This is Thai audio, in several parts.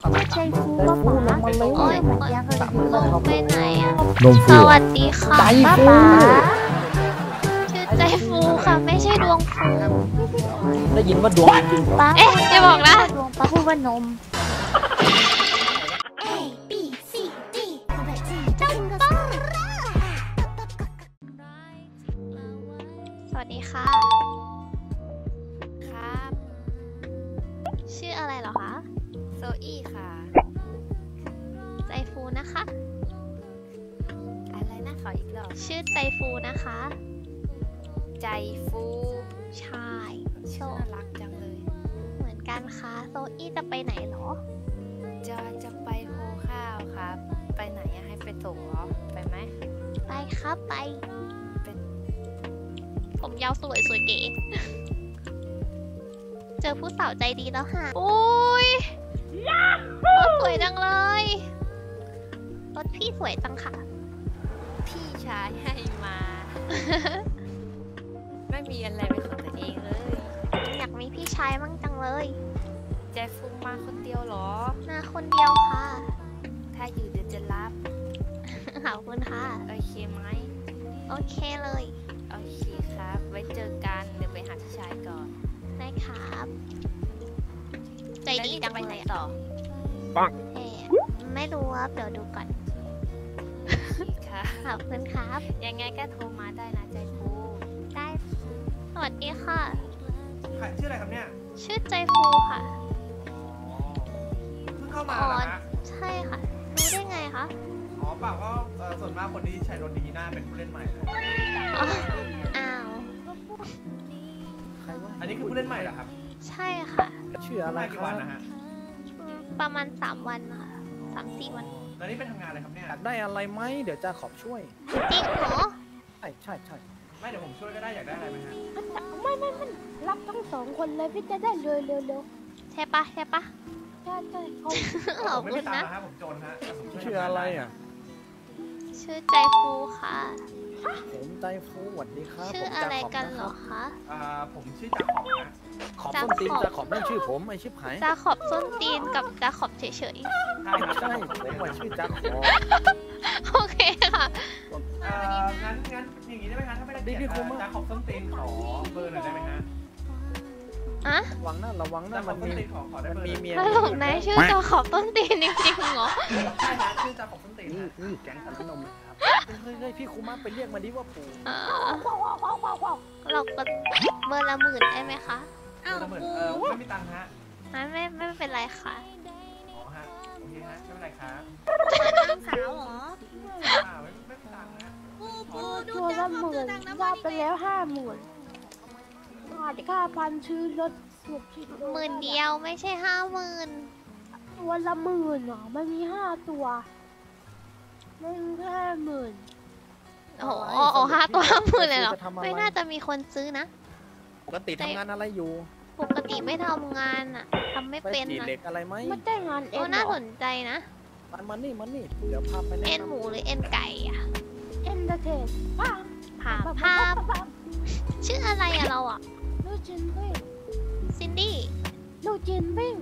ใจฟูว่าป๋าลงมาเลยลงไปไหนอ่ะสวัสดีค่ะป้าป๋าชื่อใจฟูค่ะไม่ใช่ดวงฟูได้ยินว่าดวงจริงป้าอย่าบอกนะดวงป้าพูดว่านมสวัสดีค่ะครับชื่ออะไรเหรอคะโซอี้ค่ะใจฟูนะคะอะไรนะขออีกรอบชื่อใจฟูนะคะใจฟูใช่น่ารักจังเลยเหมือนกันค่ะโซอี้จะไปไหนเหรอจะไปโฮข้าวครับไปไหนอะให้ไปส่งเหรอไปไหมไปครับไปผมยาวสวยเก๋เจอผู้สาวใจดีแล้วค่ะโอ้ยรถสวยจังเลยรถพี่สวยจังค่ะพี่ชายให้มา ไม่มีอะไรเป็นของตัวเองเลยอยากมีพี่ชายมั่งจังเลยใจฟูมาคนเดียวเหรอมาคนเดียวค่ะถ้าอยู่เดี๋ยวจะรับ ขอบคุณค่ะโอเคไหมโอเคเลยโอเคครับไว้เจอกันเดี๋ยวไปหาพี่ชายก่อนได้ครับใจดีจังเลยต่อปังไม่รู้ว่าเดี๋ยวดูก่อนค่ะขอบคุณครับยังไงก็โทรมาได้นะใจฟูได้สวัสดีค่ะชื่ออะไรครับเนี่ยชื่อใจฟูค่ะเพิ่งเข้ามาเหรอฮะใช่ค่ะรู้ได้ไงคะอ๋อเปล่าก็ส่วนมากคนที่ใช้รถดีน่าเป็นผู้เล่นใหม่เลยอ้าวอันนี้คือผู้เล่นใหม่เหรอครับใช่ค่ะชื่ออะไรครับนะฮะประมาณ3 วันค่ะ3-4 วันแล้วนี่ไปทำงานอะไรครับเนี่ยอยากได้อะไรไหมเดี๋ยวจะขอบช่วยจริงเหรอใช่ไม่เดี๋ยวผมช่วยก็ได้อยากได้อะไรไหมฮะไม่รับทั้ง2 คนเลยพี่จะได้เร็วใช่ปะใช่ขอบคุณนะผมโจรฮะชื่ออะไรอ่ะชื่อใจฟูค่ะผมใจฟูสวัสดีครับชื่ออะไรกันเหรอคะผมชื่อจาขอบนะขอบส้นตีนจาขอบนั่นชื่อผมไอชิบหายจาขอบส้นตีนกับจาขอบเฉยใช่ผมว่าชื่อจาขอบโอเคค่ะงั้นอย่างนี้ได้ไหมฮะถ้าไม่ได้เกียรติจาขอบส้นตีนขอเบอร์หน่อยได้ไหมฮะระวังนะมันมีเมียตลกนายชื่อจาขอบต้นตีนจริงๆเหรอใช่ฮะชื่อจาขอบต้นตีนนี่แก๊งขนมครับเฮ้ยพี่ครูมาไปเรียกมาดิว่าปู่เราก็เบอร์ละ10,000ได้ไหมคะไม่มีตังค์ฮะไม่เป็นไรค่ะอ๋อฮะโอเคฮะไม่เป็นไรครับตั้งสาวเหรอไม่มีตังค์นะตัวละ10,000ได้ไปแล้ว50,000ขาด5,000ชื่อรถ10,000เดียวไม่ใช่50,000ตัวละ10,000เหรอมันมี5 ตัวไม่แค่10,000โอ้5 ตัว50,000เลยเหรอไม่น่าจะมีคนซื้อนะปกติทำงานอะไรอยู่ปกติไม่ทำงานอ่ะทำไม่เป็นนะเด็กอะไรไหมไม่ได้งานเอ็นน่าสนใจนะมันนี่เดี๋ยวพาไปเอ็นหมูหรือเอ็นไก่อ่ะเอ็นตะเทศภาพชื่ออะไรอะเราอ่ะลูกชิ้นปิ้งซินดี้ลูกชิ้นปิ้ง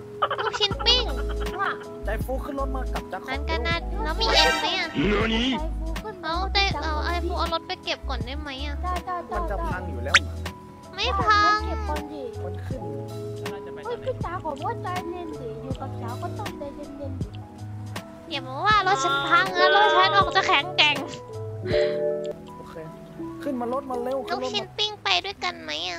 ว่ะใจฟูขึ้นรถมากับจักรนั้นกันนะแล้วมีเอ็นไหมอ่ะเอาไอ้ฟูเอารถไปเก็บก่อนได้ไหมอ่ะมันจะพังอยู่แล้วไม่พังเก็บก่อนดิมันขึ้นพี่จ๋าขอว่าใจเย็นดิอยู่กับจ๋าก็ต้องใจเย็นๆอย่ามาว่ารถฉันพังนะรถฉันออกจะแข็งแกร่งโอเคขึ้นมารถมาเร็วลูกชิ้นปิ้งไปด้วยกันไหมอ่ะ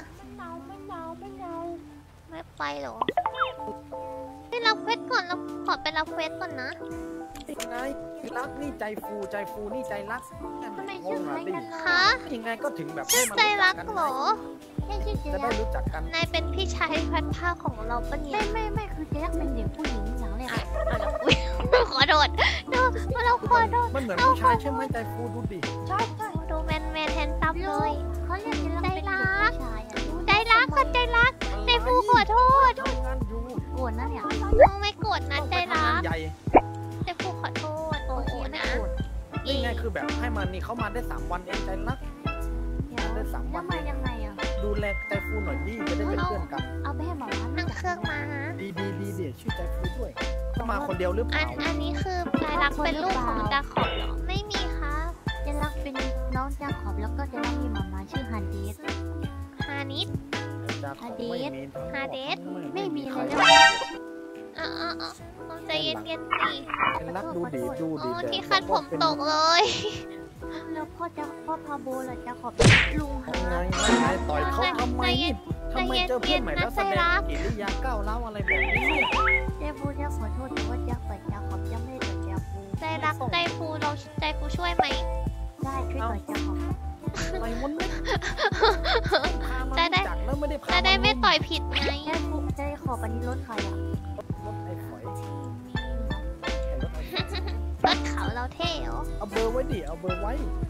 ไม่ไปหรอไปรับเควสก่อนเราขอไปรับเควสก่อนนะยังไงรักนี่ใจฟูนี่ใจรักทำไมชื่อคล้ายกันคะยังไงก็ถึงแบบชื่อใจรักเหรอจะได้รู้จักกันนายเป็นพี่ชายพัดผ้าของเราปะเนี่ยไม่คือใจรักเป็นเด็กผู้หญิงอย่างเลยอ่ะขอโทษเราขอโทษมันเหมือนผู้ชายใช่ไหมใจฟูดูดิใช่ดูแมนแทนซับเลยเขาเรียกใจรักคนใจรักใจฟูขอโทษโกรธนะเนี่ยไม่โกรธนะใจรักใจฟูขอโทษโอ้โหนะนี่ไงคือแบบให้มันนี่เขามาได้3 วันเองใจรักได้3 วันมายังไงอ่ะดูแลใจฟูหน่อยดิจะได้เป็นเพื่อนกันเอาไปให้หมอนั่งเครื่องมาฮะดีชื่อใจฟูด้วยไมาคนเดียวหรือเปล่าอันนี้คือใจรักเป็นลูกของจาขอบเหรอไม่มีค่ะจะรักเป็นน้องจาขอบแล้วก็จะรักมีหมาชื่อฮันเดสฮานิดฮาเดสฮาเดสไม่มีใครเลยใจเย็นๆสิเป็นรักดูดีดูโอ้ดีที่คันผมตกเลยแล้วพ่อพาโบล่ะจาขอบลุงหาไงไม่ไงต่อยเขาทำไมทำไมเจอเพื่อนใหม่แล้วแสดงกิริยาก้าวร้าวอะไรแบบนี้เจ้าบูจะขอโทษแต่ว่าจะเปิดจาขอบจะไม่เปิดจาบูใจรักใจฟูเราใจฟูช่วยไหมได้ช่วยเปิดจาขอบไปวนไม่จะได้จักแล้วไม่ได้พาจะได้ไม่ต่อยผิดไงแค่ฟูจะขอบอันนี้รถใครอ่ะรถไอ้ฝอยรถเขาเราเท่เหรอเอาเบอร์ไว้ดิเอาเบอร์ไว้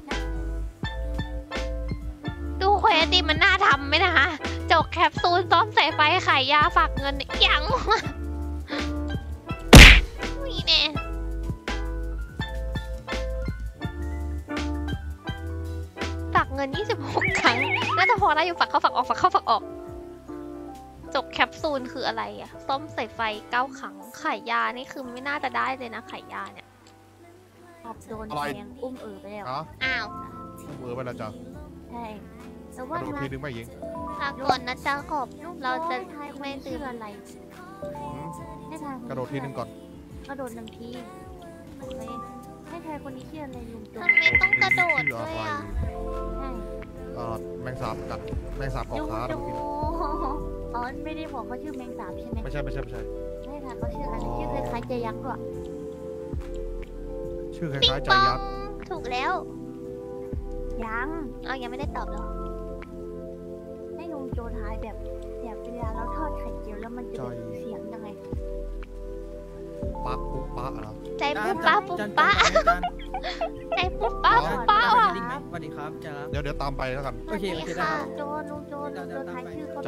ดูเควสดิมันน่าทำไหมนะคะจกแคปซูลซ้อมใส่ไฟขายยาฝากเงินยังวะนี่แน่ฝากเงิน26 ครั้งน่าจะพอได้อยู่ฝากเข้าฝากออกฝากเข้าฝากออกจกแคปซูลคืออะไรอะส้มใส่ไฟ9 ครั้งขายยานี่คือไม่น่าจะได้เลยนะขายยาเนี่ยขอบโดนแทงอุ้มไปแล้วอ้าวเบอร์ไปแล้วจ้ะใช่แต่กว่าระโดดทีนึงไม่ยิงลาก่อนนะจ๊ะขอบเราจะทายไม่ไม่ตื่ตื่นนอะไรหืมให้ทายกระโดดทีนึงก่อนกระโดด1 ทีโอเคให้ทายคนนี้ชื่ออะไรลุงโจทำไมต้องกระโดดด้วยอ่ะใช่แมงสาบกัดแมงสาบออกลุงขาโจเมื่อกี้อ๋อไม่ได้บอกเขาชื่อแมงสาบใช่ไหมไม่ใช่ให้ทายเขาชื่ออะไรชื่อคล้ายๆใจยักษ์ด้วยชื่อคปิ๊งล้ายๆใจปองยักษ์ถูกแล้วยังเอายังไม่ได้ตอบเหรอให้ลุงโจทายแบบเวลาเราทอดไข่เจียวแล้วมันจะแบบเสียงยังไงปักปุ๊บปะเหรอใจปุ๊บป้าปุ๊บป้าใจปุ๊บป้าปุ๊บป้าว่ะสวัสดีครับจ้าเดี๋ยวตามไปแล้วกันสวัสดีค่ะลุงโจทายชื่อเขาใจ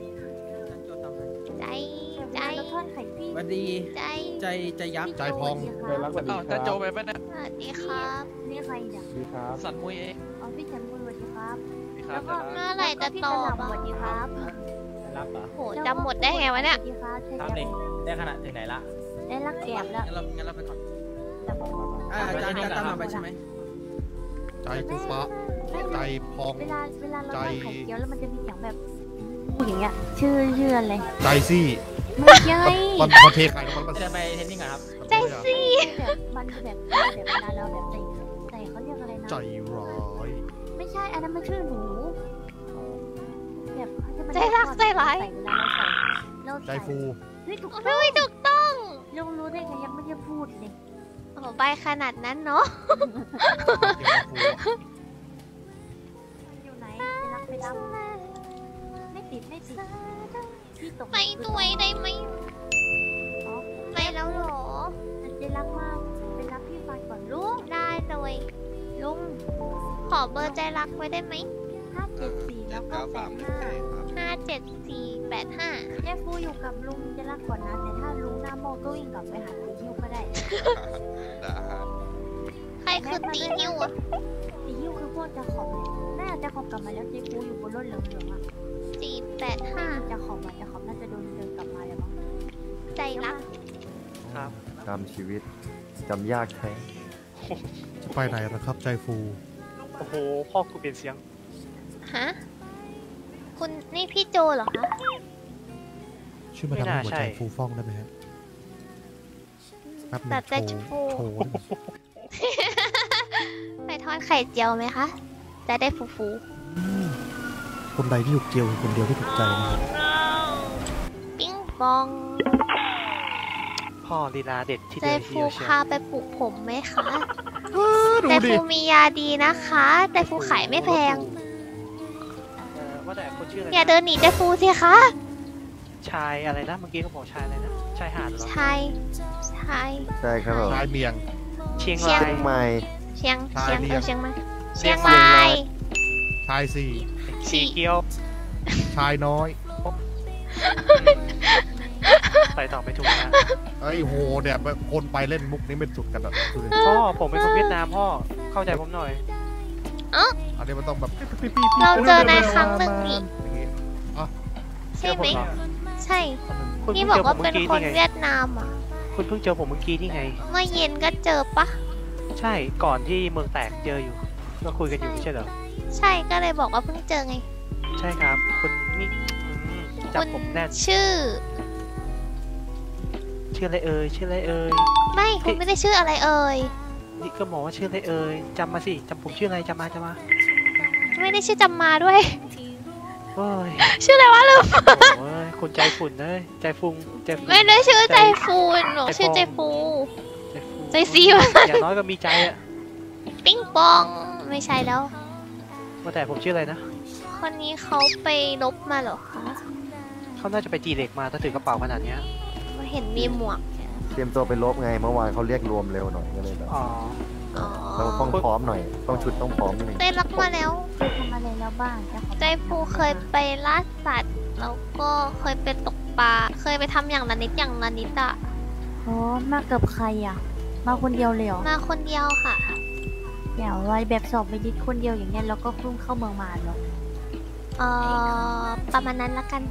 ใจใจเราทอดไข่พี่สวัสดีใจใจยักษ์ใจพองจะโจไปปะเนี่ยสวัสดีครับนี่ใครเนี่ยสันมุยเองอ๋อพี่ฉันบุญสวัสดีครับนี่ครัแล้บวก็เมื่อไหร่จะพี่ตสอบลับอ่ะสวัสดีครับรับเหรอโหจำหมดได้ไงวะเนี่ยสวัสดีครับครับเด็กได้ขนาดถึงไหนละได้รักแกบแล้วงั้นเราไปก่อนแบบอาจารย์ตั้งมาไปใช่ไหมใจปุ๊บปะใจพองเวลาเราใจทอดไข่เจียวแล้วมันจะมีเสียงแบบอย่างเงี้ยชื่ออะไรใจซี่ไม่ใช่มันเทไข่แล้วมันจะไปเทนนิ่งก่อนครับใจสิแบบมันแบบเวลาเราแบบใส่เขาเรียกอะไรนะใจร้ายไม่ใช่อันนั้นมันชื่อหนูแบบเขาจะมาใจรักใจร้ายใส่เวลาเราใจใส่ฟูเฮ้ยถูกเฮ้ยถูกต้องลุงรู้ได้ไงยังไม่ได้พูดเลยโอ้ใบขนาดนั้นเนาะอยู่ไหนไปรับไม่ติดพี่ตกไปด้วยได้ไหมอ๋อไปแล้วเหรอจะรักมากไปรับพี่ฟันก่อนลูกได้เลยลุงขอเบอร์ใจรักไว้ได้ไหม 574แล้วก็85 57485 แม่ฟูอยู่กับลุงจะรักก่อนนะแต่ถ้าลุงหน้าโมก็วิ่งกลับไปหาตีฮิ้วก็ได้ใครคือตีนิ้วอะตีฮิ้วคือพวกจะขอบเลยน่าจะขอบกลับมาแล้วเจ๊ฟูอยู่บนรถเหลืองๆอ่ะ 485 จะขอบน่าจะโดนเดินกลับมาแล้วมั้งใจรักครับตามชีวิตจำยากแท้จะไปไหนล่ะครับ ใจฟูโอ้โห พ่อกูเปลี่ยนเสียงฮะ คุณนี่พี่โจเหรอคะช่วยมาทำให้หัวใจฟูฟ่องได้ไหมฮะแป๊บนึแต่งจะโชฟูว์โชว์ไปทอดไข่เจียวไหมคะ จะได้ฟูคนใดที่ถูกเจียวคือคนเดียวที่ถูกใจนะครับๆปิ้งปองพ่อลีลาเด็ดที่ใจเดียวฟูพาไปปลูกผมไหมคะดูใจดิฟูมียาดีนะคะใจฟูขายไม่แพงว่าแต่คนชื่ออะไรอย่าเดินหนีใจฟูสิคะชายอะไรนะ เมื่อกี้เขาบอกชายอะไรนะ ชายหาดเหรอชายใช่ครับผมชายเมียงเชียงเชียราง ยใหม่เชียงชายเรียงเชียงใหม่เชีเชียยงงราราย ยชายสี่สีเกียวชายน้อยไปต่อไม่ถูกนะไอ้โหเนี่ยคนไปเล่นมุกนี้เป็นสุดกันอ่ะดูดิพ่อผมเป็นคนเวียดนามพ่อ เข้าใจผมหน่อยอันนี้มันต้องแบบเราเจอในครั้งหนึ่งนี่อย่างงี้ใช่ไหมเชื่อผเหรอใช่คุณพี่พิ่งบอกว่าจเป็นผมคนมื่อกี้เวียดนามอ่ะคุณเพิ่งเจอผมเมื่อกี้นี่ไงเมื่อเย็นก็เจอปะใช่ก่อนที่เมืองแตกเจออยู่ก็คุยกันอยู่ไม่ใช่เหรอใช่ก็เลยบอกว่าเพิ่งเจอไงใช่ครับคุณนี่จำผมแน่นชื่อชื่ออะไรเอ่ยชื่ออะไรเอ่ยไม่คุณไม่ได้ชื่ออะไรเอ่ยนี่ก็บอกว่าชื่ออะไรเอ่ยจำมาสิจำผมชื่ออะไรจำมาไม่ได้ชื่อจำมาด้วยโอ้ยชื่ออะไรวะลืมโอ้ยคุณใจฝุ่นเลยใจฟุ้งใจฟุ้งไม่ได้ชื่อใจฟูนหนูชื่อใจฟู ใจซีวะอย่างน้อยก็มีใจอะปิ้งปองไม่ใช่แล้วว่าแต่ผมชื่ออะไรนะคนนี้เขาไปลบมาเหรอคะเขาน่าจะไปจีเหล็กมาถ้าถือกระเป๋าขนาดเนี้ยเห็นมีหมวกเตรียมตัวไปลบไงเมื่อวานเขาเรียกรวมเร็วหน่อยก็เลยแบบอ๋ออ๋อเราต้องพร้อมหน่อย ต้องชุดต้องพร้อมนิดนึงได้รักมาแล้วเคยทำอะไรแล้วบ้างเจ้าของใจฟูเคยไปล่าสัตว์แล้วก็เคยไปตกปลาเคยไปทำอย่างละนิดอย่างละนิดอะอ๋อมากับใครอ่ะ มาคนเดียวเลยเหรอมาคนเดียวค่ะเดี๋ยวไว้แบบสอบไปดิดคนเดียวอย่างเงี้ยแล้วก็เพิ่งเข้าเมืองมาเหรอประมาณนั้นละกัน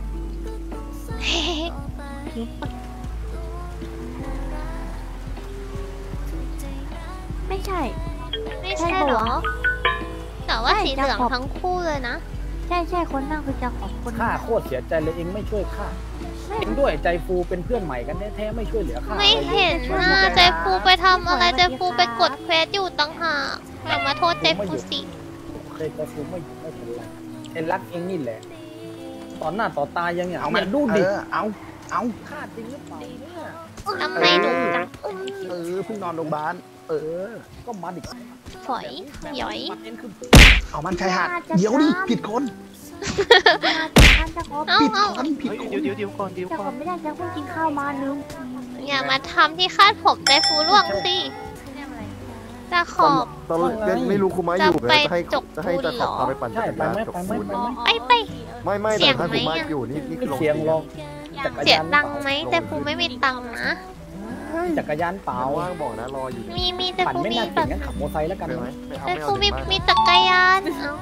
ไม่ใช่ไม่ใช่เหรอแต่ว่าสีเหลืองทั้งคู่เลยนะใช่ใช่คนนั่งคือเจ้าของคนข้าโคตรเสียใจเลยเองไม่ช่วยข้าเองด้วยใจฟูเป็นเพื่อนใหม่กันแท้ๆไม่ช่วยเหลือข้าไม่เห็นหน้าใจฟูไปทำอะไรใจฟูไปกดเควสอยู่ตั้งหากอย่ามาโทษใจฟูสิเคยใจฟูไม่เป็นไรเองรักเองนี่แหละต่อหน้าต่อตายังเนี่ยเอามันดูดิเอาฆ่าจริงหรือเปล่าเนี่ยทำไมหนูจังเพิ่งนอนโรงพยาบาลก็มาดิฝอยหยอยมันเองคือเอามันชายหาดเดี๋ยวดิผิดคนท่านเจ้าของเอ้าผิดเอ้าคนผิดเฮ้ยคนเดี๋ยวก่อนเดี๋ยวเจ้าก่ขออน งไม่ได้เจ้าเพิ่งกินข้าวมาลืมอย่ามาทำที่คาดผมใจฟูร่วงสิจะขอบตอนแรกไม่รู้คุมาอยู่จะไปเลยจะให้จกจะให้ปูนจะขับเหรอพาไปปั่นจักรยานจกปูนไปไม่เสีแต่ยงถ้าคุมาไหมอะอยู่นี่คือลงเสียงลองเสียดังไหมแต่ฟูไม่มีตังค์นะจักรยานเปล่าว่างบอกนะรออยู่มีแต่ปั่นฟูไม่มีน่าแบเก่งบงั้นขับมอเตอร์ไซค์แล้วกันเป็นไหมนะไม่เอาแต่ไม่ฟูเอามีถึงบ้านมีจักรยานเอา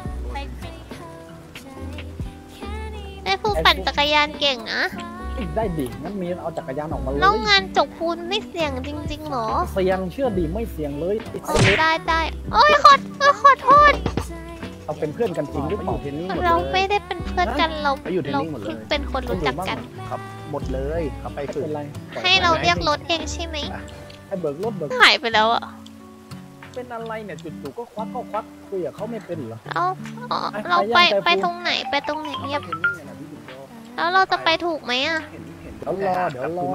แต่ฟูปั่นจักรยานเก่งอะได้ดิงั้นมีเอาจักรยานออกมาเลยแล้วงานจกปูนไม่เสี่ยงจริงๆหรอเสียงเชื่อดิไม่เสียงเลยติดโอ้เล็บได้โอ้ยขอโทษเราเป็นเพื่อนกันจริงหรือเปล่าเทนนี่เราไม่ได้เป็นเพื่อนกันเราไปอยู่เทรนเรานิ่งหมดเลยเพิ่งเป็นคนรู้จักกันครับหมดเลยเขาไปไม่ฝึกเป็นไรให้เราเรียกรถเองใช่ไหมให้เบิกรถเบิกหายไปแล้วอะเป็นอะไรเนี่ยจุดๆก็ควักคุยกับเขาไม่เป็นเหรอเราไปตรงไหนไปตรงไหนเงียบเทนนี่เนี่ยนะพี่บิ๊กโจ๊กแล้วเราจะไปถูกไหมอะเดี๋ยวรอ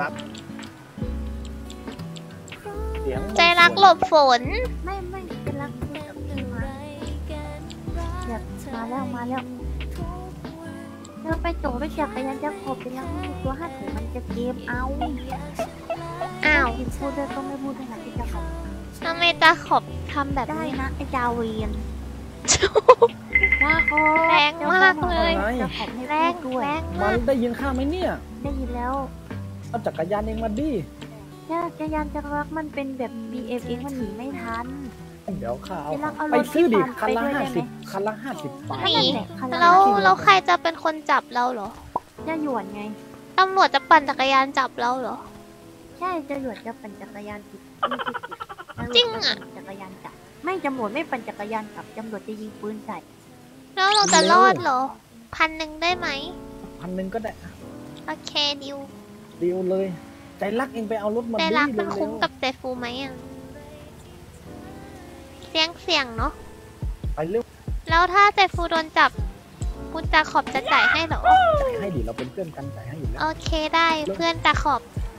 เสียงใจรักหลบฝนไม่เป็นรักตื่นมาแบบมาแล้วเราไปโจด้วยจักรยานจะขอบเป็นรักตัวห้าถุงมันจะเกมเอาอ้าวที่พูดได้ก็ไม่พูดขนาดที่จะขอบทำไมตาขอบทำแบบได้นี้นะไอ้จาเวียนว่าเขาแรงมากเลยจะขอบให้แรพูงดด้วยแรงมัมาน กได้ยินข้าไหมเนี่ยได้ยินแล้วเอาจักรยานเองมาดิจักรยานจะรักมันเป็นแบบ BMX มันหนีไม่ทันเดี๋ยวข้าเอาจะรักเอารถไปซื้อดิที่คันละไปด้วยได้ไหม 50คันละ50 บาทนี่คันละแล้ว 50 แล้วใครจะเป็นคนจับเราเหรอจะหยวนไงตำรวจจะปั่นจักรยานจับเราเหรอใช่จะหยวนจะปั่นจักรยานผิดไม่ผิดจริงอะจักรยานจับไม่ตำรวจไม่ปั่นจักรยานกลับตำรวจจะยิงปืนใส่แล้วเราจะรอดเหรอ1,000ได้ไหม 1,000ก็ได้โอเคดิวดีลเลย ใจรักเองไปเอารถมาใจดิรักมันเร็คุ้มวกับใจฟูไหมอะเสี่ยงเนาะๆไปเร็วแล้วถ้าใจฟูโดนจับคุณตาขอบจะจ่ายให้เหรอจ่ายให้ดิเราเป็นเพื่อนกันจ่ายให้อยู่แล้วโอเคได้เพื่อนตาขอบ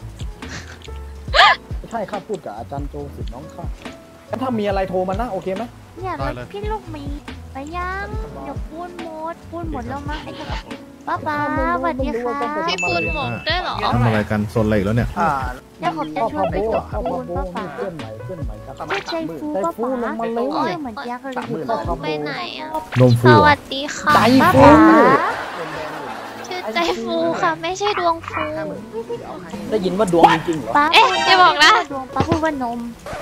ใช่ข้าพูดกับอาจารย์โจสิทธิ์น้องข้าแล้วถ้ามีอะไรโทรมานะโอเคไหมเนี่ยรถพี่ลูกหมีไปย่างเดี๋ยวพูดหมดแล้วมั้งไอ้เจ้าป้าสวัสดีค่ะพี่ปูนหมกด้วยเหรอทำอะไรกันโซนอะไรอีกแล้วเนี่ยเดี๋ยวผมจะพ่อช่วยไปโบจบพ่อปูนโบป้านี่เพื่อนใหม่ครับชื่อใจฟูป้าใจฟูลงมาเลยโอ้ยเหมือนยักษ์เลยไปไหนอ่ะนมสฟูเหรวัอสดีค่ะใจป้าฟูชื่อใจฟูค่ะ ไม่ใช่ดวงฟูได้ยินว่าดวงจริงๆเหรอป้าเอ๊ะอย่าบอกนะดวงป้าพูดว่านม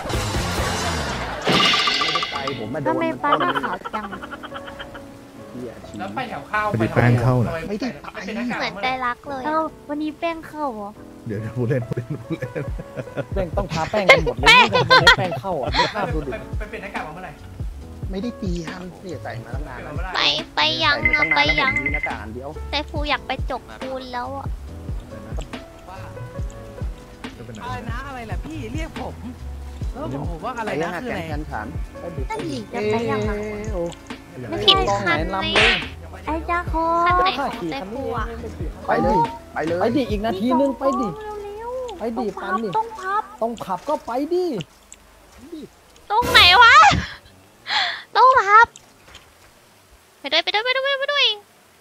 ใจผมมาโดนทำไมป้าหน้าขาวจังแล้วไปแถวข้าวพอดีแป้งเข้าน่ะไม่ได้เหมือนใจรักเลยเอ้าวันนี้แป้งเข้าเหรอเดี๋ยวพูดเล่นแป้งต้องทาแป้งกันหมดเลยไม่ต้องให้แป้งเข้าอ่ะไม่ข้ามดูดิไปเปลี่ยนหน้ากากมาเมื่อไหร่ไม่ได้เปลี่ยนนี่ใส่มาตั้งนานแล้วไปยังใส่อะมาไปตั้งนานแล้วยังผมมีหน้ากากอันเดียวแต่ฟูอยากไปจกปูนแล้วอ่ะอะไรนะอะไรแหละพี่เรียกผมแล้วบอกผมว่าอะไรไปยันะงอ่ะคือแกอะไรนแคนขันนั่นหลีจะไปยังไงโอ้ไม่ผิดใช่คันไหมไอ้จ้าโคคันไหนขข้าองขี่แต่คันฟูนี้อ่ะไปเลยไปเลยไปดิอีกนาทีนึงไปดิเร็วไปดิๆปันดิต้องพับต้องขับก็ไปดิตรงไหนวะต้องรับไปด้วยไปด้วยไปด้วยไปด้วย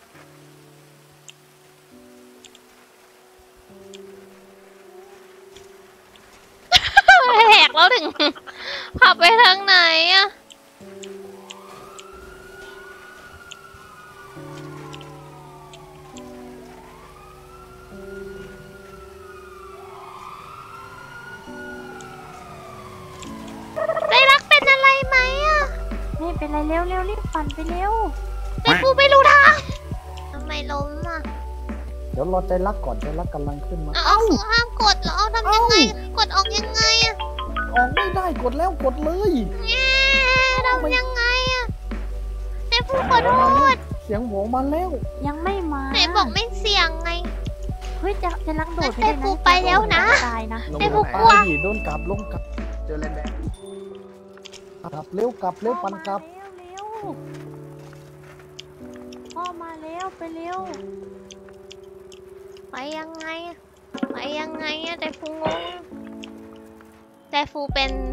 แหกแล้วถึงขับไปทางไหนอะใจรักเป็นอะไรไหมอะไม่เป็นไรเร็วรีบปั่นไปเร็วแต่กูไม่รู้ทางทำไมล้มอ่ะเดี๋ยวรอใจรักก่อนใจรักกำลังขึ้นมาเอาคือห้ามกดเหรอเอาทำยังไง กดออกยังไงอะออกไม่ได้กดแล้วกดเลยแง่ทำยังไงอะแต่ฟูขอโทษเสียงโหวมาแล้วยังไม่มาไหนบอกไม่เสี่ยงไงเฮ้ยจะรักโดดแต่ปูไปแล้วนะตายนะลงแต่ผมไปกลัวดิโดนกลับลงกลับเจอเลนแดงกลับเร็วกลับเร็วปันกลับเร็วพ่อมาแล้วไปเร็วไปยังไงอะไปยังไงอะแต่ฟูงงแต่ฟู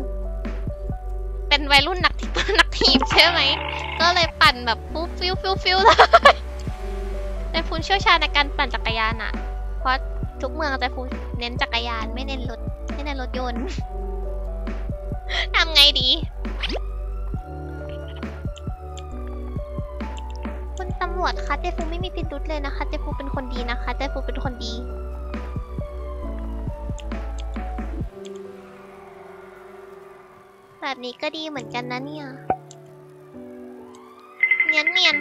เป็นวัยรุ่นนักถีบใช่ไหม ก็เลยปั่นแบบฟูฟิวเลย แต่ฟูเชี่ยวชาญในการปั่นจักรยานอะเพราะทุกเมืองแต่ฟูเน้นจักรยานไม่เน้นรถยนต์ ทำไงดี คุณตำรวจคะเจฟูไม่มีพิรุธเลยนะคะเจฟูเป็นคนดีนะคะเจฟูเป็นคนดี แบบนี้ก็ดีเหมือนกันนะเนี่ยเนียน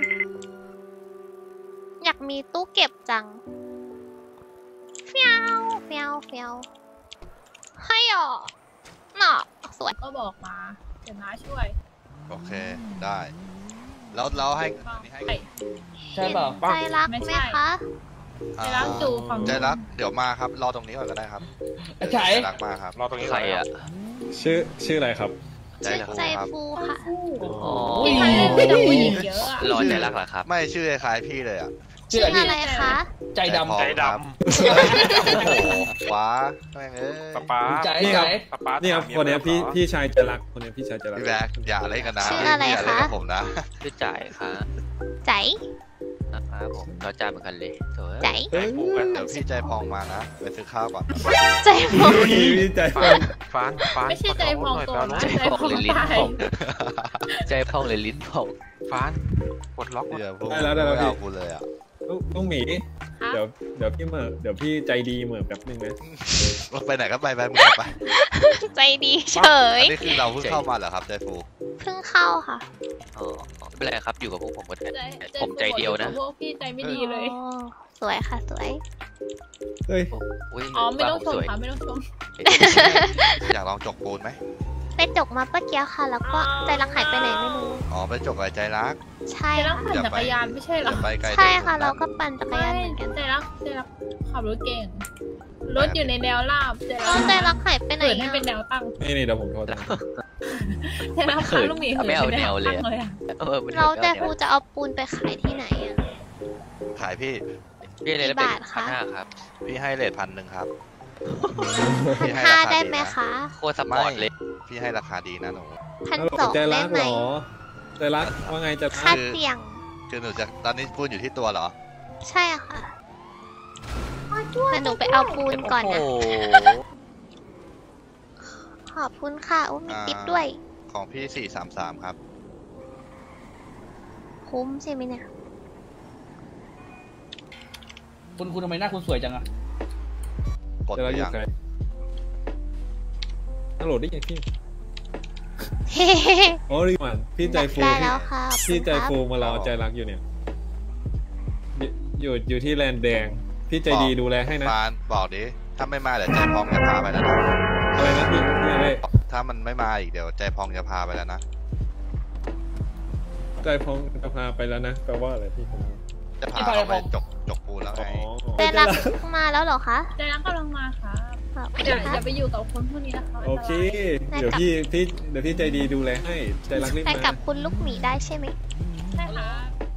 อยากมีตู้เก็บจังเฟียวให้หรอหน่อสวยก็บอกมาเดี๋ยวน้าช่วยโอเค ได้ แล้วให้อันนี้ให้ใช่เปล่าใจรักไหมคะใจรักจู่ของใจรัก เดี๋ยวมาครับ รอตรงนี้ก่อนก็ได้ครับใช่ใจรักมาครับรอตรงนี้ใครอ่ะชื่ออะไรครับใจชื่อฟูใจครับฟูค่ะอ๋อพี่ทันเล่นไม่ต้องผู้หญิงเยอะอะรอใจรักเหรอครับไม่ชื่อคล้ายๆพี่เลยอ่ะชื่ออะไรคะใจดำใจดำโอ้โหว้าแม่งเอ้ยป๊าใจนี่ใจครับนี่ครับคนเนี้ยพี่ชายจะรักคนเนี้ยพี่ชายจะรักพี่แบ๊กอย่าเล่นกันนะชื่ออะไรอย่าเล่นคะกับผมนะชื่อจ่ายครับใจนะครับผมเราจ่ายเหมือนกันเลยโถ่ใจเดี๋ยวพี่ใจพองมานะ ไปซื้อข้าวก่อนใจฟูพี่ใจฟานไม่ใช่ใจพองโตนะใจใจพองพองเลยลิ้นตายพองใจพองเลยลิ้นพองฟานกดล็อกเดี๋ยวพวกได้แล้วไม่พี่เอากูเลยอ่ะลูกหมีเดี๋ยวพี่เดี๋ยวพี่ใจดีเหมือนแป๊บนึงนะไปไหนก็ไปมึงไปใจดีเฉยอันนี้คือเราเพิ่งเข้ามาเหรอครับใจฟูเพิ่งเข้าค่ะอ๋อไม่เป็นไรครับอยู่กับพวกผมก็ได้ใจผมใจเดียวนะพวกพี่ใจไม่ดีเลยโอ้สวยค่ะสวยเฮ้ยอุ้ยอ๋อไม่ต้องชบ้านมสวยค่ะไม่ต้องชมอยากลองจกปูนไหมไปจกมาเมื่อกี้ค่ะ แล้วก็ใจรักหายไปไหนไม่รู้อ๋อไปจกกับใจรักใช่ใจรักค่ะปั่นจักรยานไม่ใช่เหรอย่าอไปไกลใช่ค่ะดี๋ยวเราก็ปั่นจักรไม่ยานเหมือนกันใจรักขับรถเก่ง รถอยู่ในแนวราบใจรัแล้วใจรักหายไปไหนเปิดให้อะเป็นแนวตั้งนี่เดี๋ยวผมโทรตามใจรักพาลูกหมีเหินไม่เอาเป็นแนแนววเลยตั้งเลยอะเราแต่ฟูจะเอาปูนไปขายที่ไหนอะขายพี่พี่เลยกี่บาทคะ 1,500ครับพี่ให้เรท1,000ครับ 1,500ได้ไหมคะโคตรสปอร์ตเลยพี่ให้ราคาดีนะหนู 1,200 ใจได้รักไหมเหรอใจรักว่าไงจะค่าเสี่ยงคือหนูจะตอนนี้ปูนอยู่ที่ตัวเหรอใช่ค่ะแต่หนูไปเอาปูนก่อนโอ้นะโหขอบคุณค่ะอุ้มมีติ๊บด้วยของพี่433ครับคุ้มใช่ไหมเนี่ยคุณทำไมหน้าคุณสวยจังอะกดใจไปรักอยู่ยังไกลฮัลโหลได้ยังพี่เฮ้โอ้ดีกว่าพี่ใจฟูได้แล้วค่ะขอบคุณพี่ใจครับฟูมารอใจรักอยู่เนี่ยอยู่ที่แลนด์แดงพี่ใจดีดูแลให้นะฟานบอกดิถ้าไม่มาเดี๋ยวใจพองจะพาไปแล้วนะอะไรนะพี่อะไรถ้ามันไม่มาอีกเดี๋ยวใจพองจะพาไปแล้วนะใจพองจะพาไปแล้วนะแปลว่าอะไรพี่ผมจะพาเขาไปจกปูนแล้วไงใจรักมาแล้วเหรอคะใจรักกำลังมาค่ะขอบคุณเดี๋ยวค่ะอย่าไปอยู่กับคนพวกนี้นะคะโอเคเดี๋ยวพี่ใจดีดูแลให้ใจรักรีบไปมากับคุณลูกหมีได้ใช่ไหมใช่ค่ะ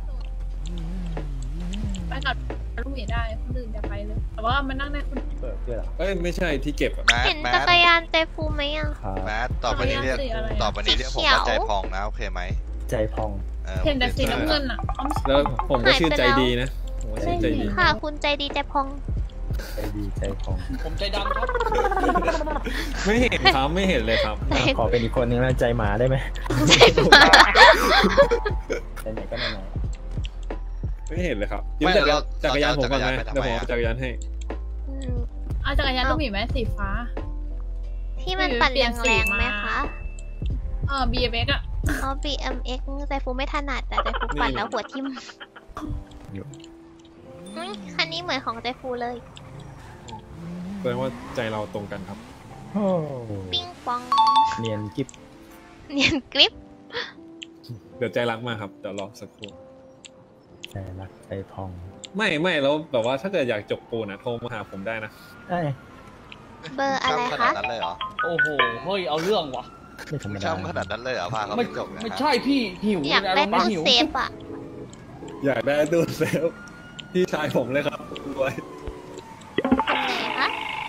ไปกับลูกหมีได้คนอื่นอย่าไปเลย แต่ว่ามันนั่งในคนเอ้ยไม่ใช่ที่เก็บอะเห็นจักรยานใจฟูไหมอ่ะแมทต่อไปนี้เรียกผมว่าใจพองนะโอเคไหมใจพองเห็นแต่สีน้ำเงินอ่ะแล้วผมก็ชื่อใจดีนะผมก็ชื่อใจดีค่ะคุณใจดีใจพองใจดีใจพองผมใจดำครับไม่เห็นครับไม่เห็นเลยครับขอเป็นอีกคนนึงนะใจหมาได้ไหมใจหมาใจไหนก็ไหนไม่เห็นเลยครับยืมจักรยานผมก่อนไหมเดี๋ยวผมเอาจักรยานให้อืมเอาจักรยานลูกหมีไหมสีฟ้าที่มันปั่นแรงๆไหมคะ BMX อ่ะอ๋อ BMX ใจฟูไม่ถนัดแต่ใจฟูปั่นแล้วหัวทิ่มคันนี้เหมือนของใจฟูเลยแปลว่าใจเราตรงกันครับโอ้ปิ้งปองเนียนกิ๊บเนียนกริปเดี๋ยวใจรักมาครับเดี๋ยวรอสักครู่ใจรักใจพองไม่แล้วแบบว่าถ้าเกิดอยากจกปูนะโทรมาหาผมได้นะเอ้ยเบอร์อะไรขนาคะดนั้นเลยเหรอโอ้โหเฮ้ยเอาเรื่องว่ะไม่ธรรมช่าดาขนาดนั้นเลยเหรอพาเขาไม่ไปจกนะไม่ใช่พี่หิวอยากได้ไม่ตู้หิวเซฟอ่ะอยากได้ตู้เซฟพี่ชายผมเลยครับรวยไหนคะ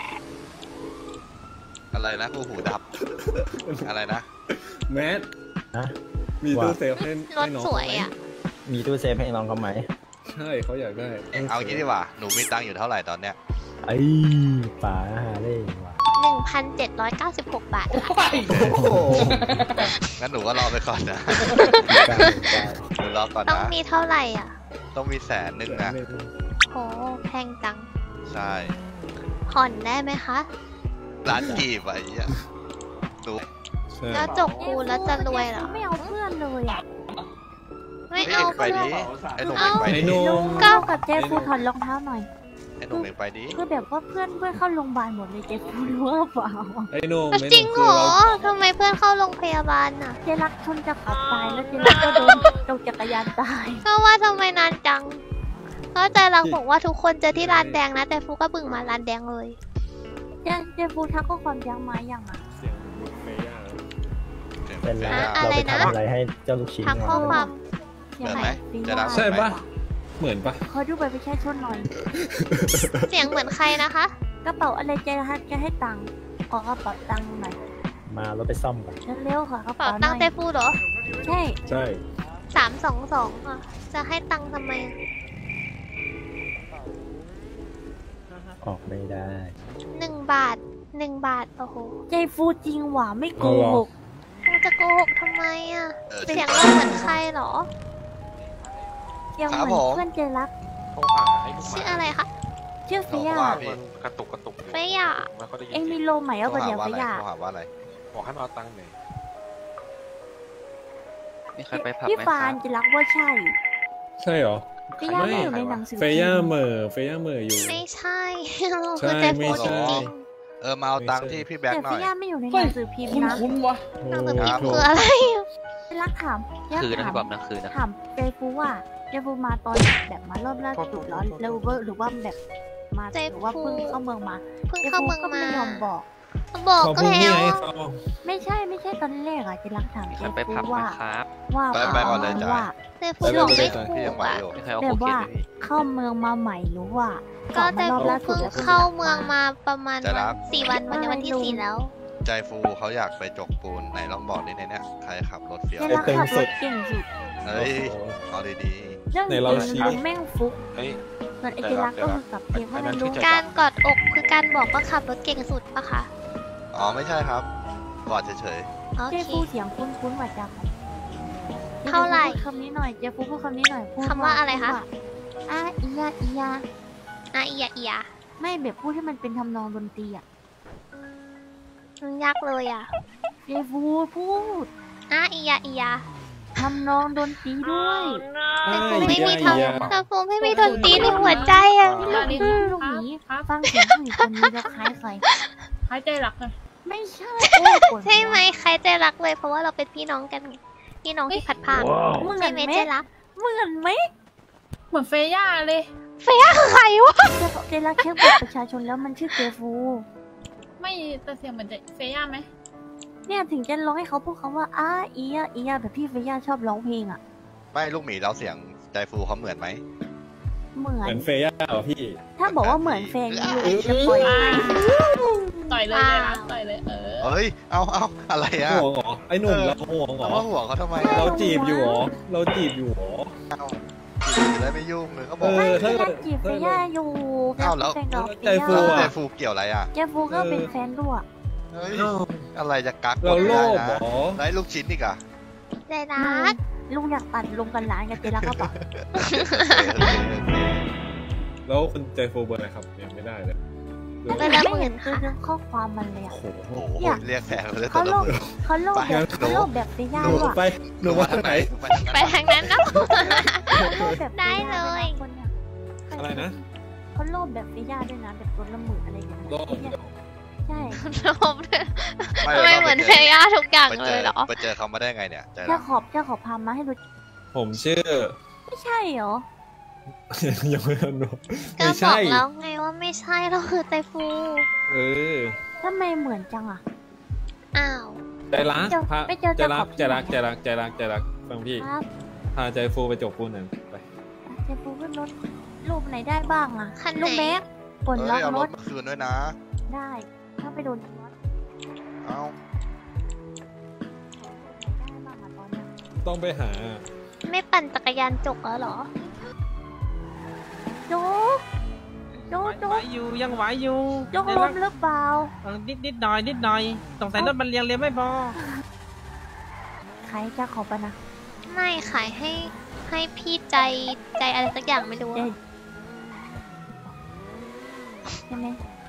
อะไรนะคู่หูดับ อะไรนะแมทนะมีตู้เซฟให้รถน้องสวยอ่ะมีตู้เซฟให้น้องเขาไหมใช่เขาอยากได้เอางี้ดีกว่าหนูมีตังค์อยู่เท่าไหร่ตอนเนี้ยไอ้ป๋าหาเล่ว่ะ 1,796 บาทค่ะโอ้โหงั้นหนูก็รอไปก่อนนะหนูรอก่อนต้องนะมีเท่าไหร่อ่ะต้องมี100,000นะโหแพงจังใช่ผ่อนได้ไหมคะร้านจีบไอ้เหี้ยหนูใช่แล้วจกปูแล้วจะรวยเหรอไม่เอาเพื่อนเลยอ่ะไม่เอาไปเพื่อนดิไอ้หนุ่มเองไปไอ้ดิหนุ่มก้าวกับเจฟูถอดรองเท้าหน่อยไอ้หนุ่มเองไปดิคือแบบว่าเพื่อนเข้าโรงพยาบาลหมดเลยเจฟูรู้ว่าเปล่าไอ้หนุ่มจริงเหรอทำไมเพื่อนเข้าโรงพยาบาลน่ะเจรักชนจะขับตายแล้วเจรักก็โดนตกจักรยานตายก็ว่าทำไมนานจังเพราะใจรักบอกว่าทุกคนเจอที่ร้านแดงนะ แต่ฟูก็บึ่งมาร้านแดงเลยเจฟูทักข้อความยังมาอย่างอ่ะเสียงเฟย่าเป็นไรอะเราไรไปนะทำอะไรให้เจ้าลูกชิ้นทักข้อความเสียงไหนใช่ปะเหมือนปะขอดูใบประชาชนหน่อยเสียงเหมือนใครนะคะกระเป๋าอะไรเจรักจะให้ตังค์ขอกระเป๋าตังค์หน่อยมาเราไปซ่อมกันเร็วๆค่ะกระเป่าเป๋าหตัน่งอค์ยใจฟูเหรอใช่ใช่ 322อ่ะ จะให้ตังค์ทำไมออกไม่ได้ 1 บาท 1 บาท โอ้โหใจฟูจริงหว่าไม่โกหกฟูจะโกหกทำไมอ่ะ เสียงเราเหมือนใครเหรอยังเหมือนเพื่อนเจรักโทรหาไอ้ลูกหชื่อมาอะไรคะชื่อโทรเฟียว่าพี่กระตุกเฟย่าไม่ค่อยได้ยินเอ็งมีโลใหม่โทเอารไปหาเดี๋ยวว่าไปอะไรยาโทรหาว่าอะไรบอกให้มาเอาตังค์หน่อยมีใครไปผับพี่ไหมฟาครันบจะรักว่าใช่ใช่เหรอเฟียไม่อยู่ในหนังสือเฟย่าเหม่อเฟย่าเหม่ออยู่ไม่ใช่ใช่คือใจไม่ฟูใช่จริงมาเอาตังค์ที่พี่แบ็คแต่หน่เฟีอยยไม่อยู่ในหนังสือพิมพ์นะคุ้นวะๆหนังสือพิมพ์โอ้คืออะไรจะรักถามอยากคือนะถามพี่บอมนะคือนะถามเจฟูว่าเจฟูมาตอนแบบมารอบล่าสุดแล้วหรือว่าแบบมาหรือว่าเพิ่งเข้าเมืองมาเพิ่งเข้าเมืองก็มาไม่ยอมบอกบอกขอบคุณแล้นี่วไงไม่ใช่ตอนแรกอะจะรักถามมีเจใครไปฟูผับไหมว่าครับไปก่อนเลยจ้ะว่าใจฟูบอกไม่ถูพี่ยังกไหวอ่ะอยู่มีใครเอาแบโคบเคนว่าไหมพี่เข้าเมืองมาใหม่หรือว่าก็ใจรอบฟูล่าสุดเพิ่งแล้วเข้าเมืองมาประมาณจะรับ 4 วันวันนี้วันที่ 4 แล้วใจฟูเขาอยากไปจกปูนไหนลองบอกดิในเนี้ยใครขับรถเฟี้ยวจะรักขับรถเก่งสุดเฮ้ยเอาดีเรื่องไหนเราชี้จริงแม่งฟุกเฮ้ยส่วนไอเจรักก็คือกับเพลงให้มันรู้การกอดอกคือการบอกว่าขับรถเก่งสุดปะคะๆอ๋อไม่ใช่ครับกอดเฉยโอเจเคฟูเสียงคุ้นๆว่าจังเท่าไหร่คำนี้หน่อยเจฟูพูดคำนี้หน่อยพูดคำว่าอะไรคะอ่ะอียาอียาอ่ะเอียเอียไม่แบบพูดให้มันเป็นทำนองดนตรีอ่ะมันยากเลยอ่ะเจฟูพูดอ่ะเอียเอียทำนองดนตรีด้วยแต่ฟูไม่มีอียาทำแต่ฟูไม่มีดนตรีในหัวใจอ่ะอันนี้ลูกหมีคฟังเสียงผู้หญิงคนนี้แล้วคล้ายใครคล้ายใจรักเลยไม่ใช่โอ้ปวดหัวใช่ไหมใครใจรักเลยเพราะว่าเราเป็นพี่น้องกันไงพี่น้องที่พัดผ่านเหมือใช่นไหมไหมใจรักเหมือนไหมเหมือนเฟย่าเลยเฟียใครวะเจรักเช็คบัตรประชาชนแล้วมันชื่อเจฟูไม่แต่เสียงเหมือนเฟย่าไหมเนี่ยถึงจะร้องให้เขาพูดคำว่าอียแบบพี่เฟย่าชอบร้องเพลงอ่ะไม่ลูกหมีแล้วเสียงใจฟูเขาเหมือนไหมเหมือเหนมือนเฟย่าเหรอพี่ถ้าบอกว่าเหมือนแฟนยูจะปล่อยให้ต่อยเลยใจรักต่อยเลยเฮ้ยเอาอะไรอ่ะห่วงเหรอไอ้หนุ่มเราห่วงเหรเราอว่าห่วงเขาทำไมเราจีบอยู่เหรอเราจีบอยู่เหรอเอาจีบอยู่แล้วไม่ยุ่งเลยเขาบอกเออไม่ได้จีบเฟย่าอยู่อ้าวแล้วแฟนกับใจฟูแล้วอะใจฟูเกี่ยวอะไรอ่ะเจฟูก็เป็นแฟนด้วยเฮ้ยอะไรจะกักเราโลภนะเหรอแล้วไอ้ลูกชิ้นอีกอ่ะใจรักลุงอยากตัดลุงกันหลานกับเจรักก็ปะแล้วคุณใจฟูเบอร์อะไรครับยังไม่ได้เลยเป็นละหไม่มื่เห็นนคือค่ะเรื่องข้อความมันเลยโอ้อ่ะโหโอ้โหเรียกแฟนเขาเลยเขาตัวโลละภหมื่นเขาโลภแบบเขาโลภแบบเฟย่าหนูด้วยไปหนูมาทางไหนไปทางนั้นเนาะเขาโลภแบบได้เลยคนเนี่ยอะไรนะเขาโลภแบบเฟย่าด้วยนะแบบตัวละหมื่นอะไรอย่างเงี้ยโลภใช่โลภด้วยทำไมเหมือนเฟย่าทุกอย่างไปเลยเหรอไปเจอเขามาได้ไงเนี่ยใจจะรักขอบพามาให้รู้ผมชื่อไม่ใช่เหรอยังไม่รู้ก็ไม่บใช่อกแล้วไงว่าไม่ใช่เราคือใจฟูเออทำไมเหมือนจังอ่ะอ้าวใจรักพาไปเจอใจรักกับใจรักใจรักใจรักใจรักฟังพี่ครับพาใจฟูไปจบปูนหนึ่งไปเจฟูขึ้นรถรูปไหนได้บ้างอ่ะคันไหนลูกแม็กปลดล็อกเอารรถถมาคืนด้วยนะได้ ถ้าไปโดนรถเอาได้บ้างอ่ะตอนเนี้ยต้องไปหาไม่ปั่นจักรยานจกแล้วเหรอโจ๊กโจ๊กโจ๊ไหวกอยู่ยังไหวอยู่โจ๊กล้มหรือเปล่านิดหน่อยสงสัยรถมันเรียงไม่พอใครจะขอปะนะไม่ขายให้พี่ใจอะไรสักอย่างไม่รู้เจ๊อะใช่ไหม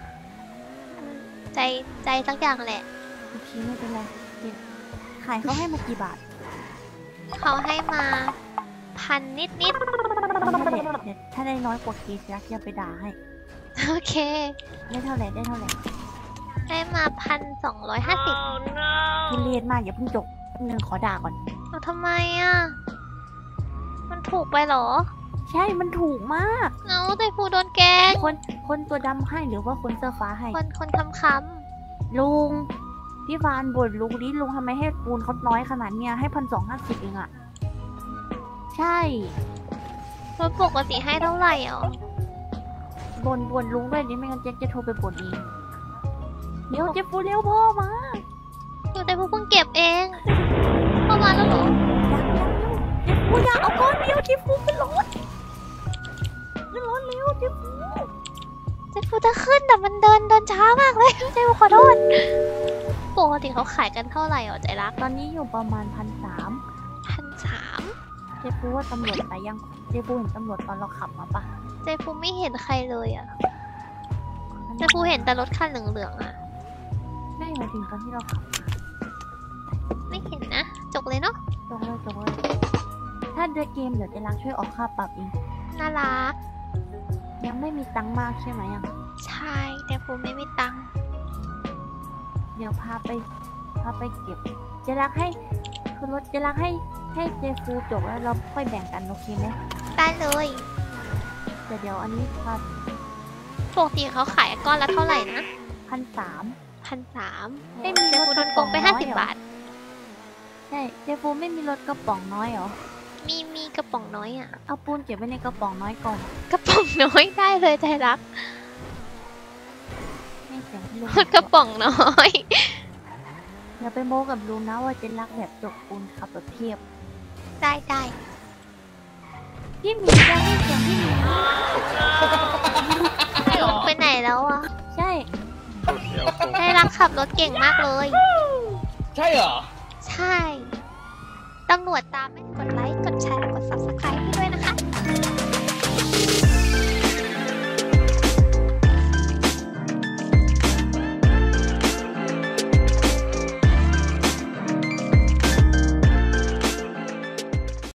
ใจสักอย่างแหละโอเคไม่เป็นไรเจ๊ขายเขาให้มากี่บาทเขาให้มาพันนิดเดี๋ยวถ้าได้น้อยกว่าเคสยักษ์จะไปด่าให้ๆโอเคได้เท่าไหร่ได้เท่าไหร่ให้มา1,250 ทุเรียนมากอย่าเพิ่งจบหนึ่งขอด่าก่อนเอาทำไมอ่ะ มันถูกไปเหรอใช่มันถูกมากเอาใจฟูโดนแกล้งคนตัวดำให้หรือว่าคนเสื้อฟ้าให้คนคำลุงพี่ฟานบ่นลุงดิลุงทำไมให้ปูนเขาน้อยขนาดเนี้ยให้1,250เองอะใช่ๆแล้วปกติให้เท่าไหร่อ่ะบ่นลุงด้วยดิไม่งั้นเจ๊จะโทรไปบ่นเองเดี๋ยวเจ๊ปูเร็วพ่อมาอยู่ใจฟูเพิ่งเก็บเองเข้ามาแล้วเหรอเจ๊ปูอยากเอาก้อนเดียวเจ๊ปูขึ้นรถเร็วเจ๊ปูใจฟูจะขึ้นแต่มันเดินช้ามากเลยใจฟูขอโทษปกติเขาขายกันเท่าไหร่อ่ะใจรักตอนนี้อยู่ประมาณ1,300 1,300 เจ๊ปูว่าตำรวจไปยังเจ๊ปูเห็นตำรวจตอนเราขับมาปะใจฟูไม่เห็นใครเลยอ่ะใจฟูเห็นแต่รถคันเหลืองๆอ่ะไม่หมายถึงตอนที่เราขับมาไม่เห็นนะ จกเลยเนาะจงเลยถ้าเดือเกมเดี๋ยวเจะรักช่วยออกค่าปรับเองน่ารักยังไม่มีตังค์มากใช่ไหมยังใช่แต่ฟูไม่มีตังค์เดี๋ยวพาไปเก็บเจะรักให้คือรถเจะรักให้เจฟูจบแล้วเราค่อยแบ่งกันโอเคไหมได้เลยแต่เดี๋ยวอันนี้พาปกติเขาขายก้อนละเท่าไหร่นะ 1,300 1,300 ไม่มีแต่รถฟูโดนโกงไปกระป๋องน้อย 50 เหรอบาทใช่เจฟูไม่มีรถกระป๋องน้อยเหรอมีกระป๋องน้อยอ่ะเอาปูนเก็บไว้ในกระป๋องน้อยก่อนกระป๋องน้อยได้เลยใจรักให้เสียงลุงกระป๋องน้อยอย่าไปโม้กับลุงนะว่าเจรักแบบจบปูนขับรถเทียบได้พี่หมีจะให้เสียงพี่หมีลุงไปไหนแล้วอ่ะใช่ใจรักขับรถเก่งมากเลยใช่เหรอใช่ ตำรวจตามไม่ทัน